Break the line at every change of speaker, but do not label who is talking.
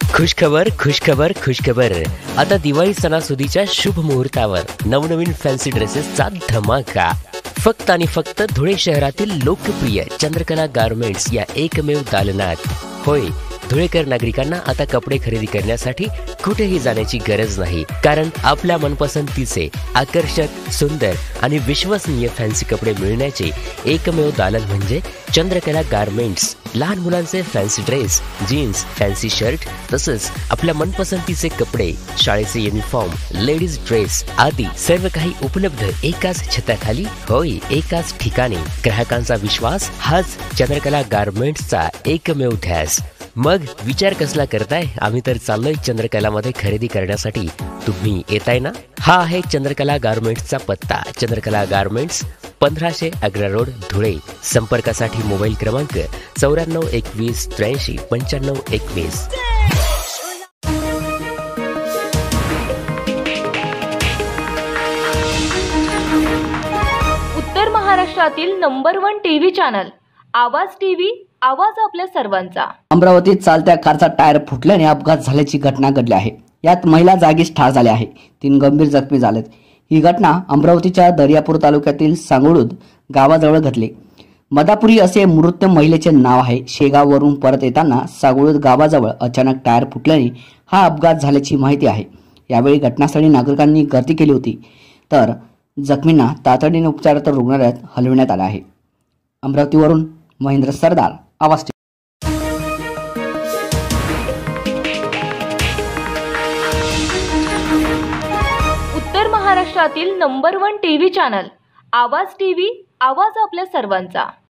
खुशखबर. आता दिवाळी सणासुदीच्या शुभ मुहूर्तावर नवनवीन फॅन्सी ड्रेसेसचा धमाका. फक्त आणि फक्त धुळे शहरातील लोकप्रिय चंद्रकला गारमेंट्स या एकमेव दालनात. होय, धुळेकर नागरिकांना आता कपडे खरेदी करण्यासाठी कुठेही जाण्याची गरज नाही, कारण आपल्या मनपसंतीचे आकर्षक, सुंदर आणि विश्वसनीय फॅन्सी कपडे मिळण्याचे एकमेव दालन म्हणजे चंद्रकला गारमेंट्स. लहान मुलांचे fancy dress, jeans, fancy shirt, तसंच आपल्या मनपसंतीचे कपडे, शाळेचे युनिफॉर्म, लेडीज ड्रेस आदी सर्व काही उपलब्ध एकाच छताखाली. होय, एकाच ठिकाणी. ग्राहकांचा विश्वास हाच चंद्रकला गारमेंट्सचा एकमेव ध्यास. मग विचार कसला करताय? आम्ही तर चाललोय चंद्रकलामध्ये खरेदी करण्यासाठी. तुम्ही येताय ना? हा आहे चंद्रकला गारमेंट्सचा पत्ता. Chandrakala garments, 1511 road, Dhule. संपर्कासाठी मोबाईल क्रमांक 9421 83 9521.
उत्तर महाराष्ट्रातील number 1 TV channel Awaaz TV, आवाज आपल्या सर्वांचा.
अमरावतीत चालत्या कारचा टायर फुटल्याने अपघात झाल्याची घटना घडली आहे. यात महिला जागीच ठार झाल्या आहे, 3 गंभीर जखमी झालेत. ही घटना अमरावतीच्या दर्यापूर तालुक्यातील सांगोळूद गावाजवळ घडली. मदापुरी असे मृत महिलेचे नाव आहे. शेगाववरून परत येताना सांगोळूद गावाजवळ अचानक टायर फुटल्याने हा अपघात झाल्याची माहिती आहे. यावेळी घटनास्थळी नागरिकांनी गर्दी केली होती, तर जखमींना तातडीने उपचारार्थ रुग्णालयात हलविण्यात आले आहे. अमरावतीवरून महेंद्र सरदार, आवाज.
उत्तर महाराष्ट्रातील number 1 TV channel Awaaz TV, आवाज आपल्या सर्वांचा.